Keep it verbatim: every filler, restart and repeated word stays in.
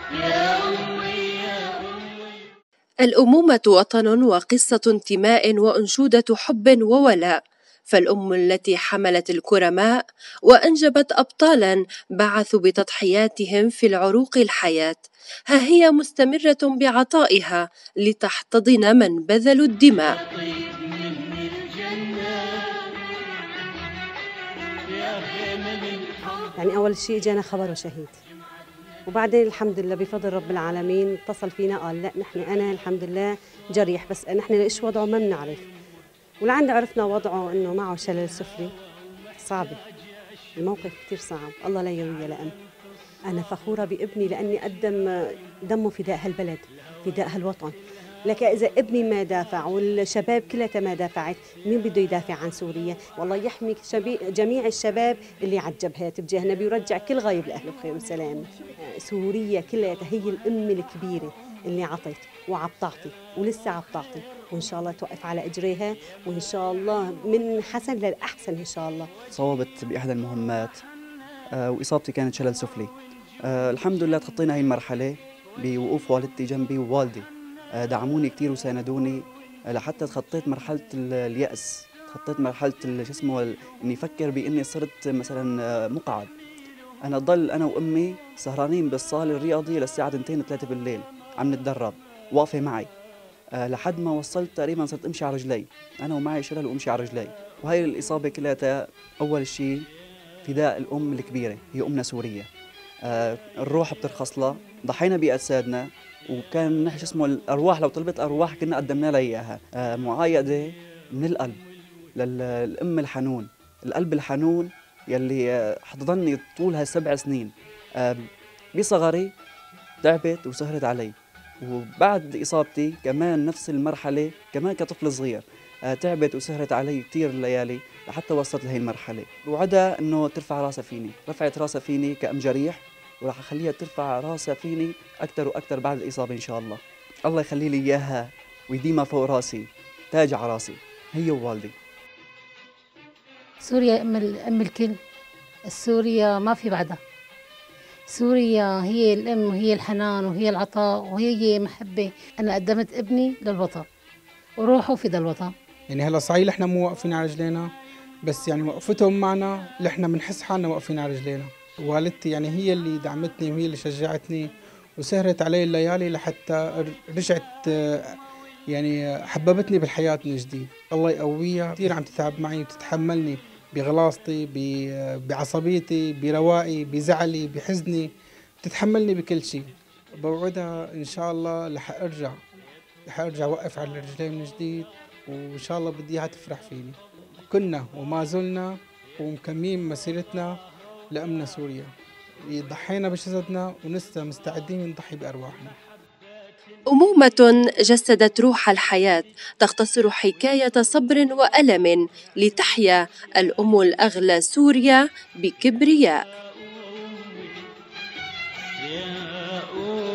الأمومة وطن وقصة انتماء وأنشودة حب وولاء، فالأم التي حملت الكرماء وأنجبت أبطالا بعثوا بتضحياتهم في العروق الحياة، ها هي مستمرة بعطائها لتحتضن من بذلوا الدماء. يعني أول شيء جانا خبر وشهيد، وبعدين الحمد لله بفضل رب العالمين اتصل فينا قال لا نحن أنا الحمد لله جريح، بس نحن إيش وضعه ما بنعرف، ولعند عرفنا وضعه إنه معه شلل سفلي. صعبة الموقف كتير صعب، الله لا يروي لأم. أنا فخورة بابني لأني قدم دمه فداء هالبلد فداء هالوطن، لكن إذا ابني ما دافع والشباب كلها ما دافعت، مين بده يدافع عن سوريا؟ والله يحمي جميع الشباب اللي على الجبهات بجهنا، بيرجع كل غايب لأهله بخير وسلام. سوريا كلها هي الأم الكبيرة اللي عطت وعم تعطي ولسه عم تعطي، وإن شاء الله توقف على إجريها، وإن شاء الله من حسن للأحسن إن شاء الله. صوبت بإحدى المهمات وإصابتي كانت شلل سفلي. أه الحمد لله تخطينا هاي المرحلة بوقوف والدتي جنبي ووالدي، أه دعموني كتير وساندوني أه لحتى تخطيت مرحلة اليأس، تخطيت مرحلة شو اسمه إني أفكر بإني صرت مثلا أه مقعد. أنا ضل أنا وأمي سهرانين بالصالة الرياضية للساعة اثنتين ثلاثة بالليل عم نتدرب، واقفة معي أه لحد ما وصلت تقريبا صرت أمشي على رجلي، أنا ومعي شلل وأمشي على رجلي. وهي الإصابة كلها أول شيء فداء الأم الكبيرة، هي أمنا سوريا. آه الروح بترخص لها، ضحينا بأجسادنا، وكان نحن شو اسمه الأرواح لو طلبت أرواح كنا قدمنا لها إياها. آه معايدة من القلب للأم الحنون، القلب الحنون يلي آه حضنني طول هالسبع سنين. آه بصغري تعبت وسهرت علي، وبعد إصابتي كمان نفس المرحلة كمان كطفل صغير آه تعبت وسهرت علي كثير الليالي لحتى وصلت لهي المرحلة. بوعدها إنه ترفع راسها فيني، رفعت راسها فيني كأم جريح، وراح أخليها ترفع راسها فيني أكثر وأكثر بعد الإصابة إن شاء الله. الله يخلي لي إياها ويديمها فوق راسي، تاج على راسي، هي ووالدي. سوريا أم أم الكل، سوريا ما في بعدها. سوريا هي الأم وهي الحنان وهي العطاء وهي محبة. أنا قدمت ابني للوطن وروحه فدا الوطن. يعني هلا صحيح احنا مو واقفين على رجلينا، بس يعني وقفتهم معنا نحن بنحس حالنا واقفين على رجلينا. والدتي يعني هي اللي دعمتني وهي اللي شجعتني وسهرت علي الليالي لحتى رجعت، يعني حببتني بالحياة من جديد. الله يقويها، كثير عم تتعب معي وتتحملني بغلاصتي بعصبيتي بروائي بزعلي بحزني، بتتحملني بكل شيء. بوعدها إن شاء الله رح أرجع رح أرجع وقف على رجلي من جديد، وإن شاء الله بدي إياها تفرح فيني. كنا وما زلنا ومكملين مسيرتنا لأمنا سوريا، ضحينا بجسدنا ولسه مستعدين نضحي بأرواحنا. أمومة جسدت روح الحياة، تختصر حكاية صبر وألم لتحيا الأم الأغلى سوريا بكبرياء.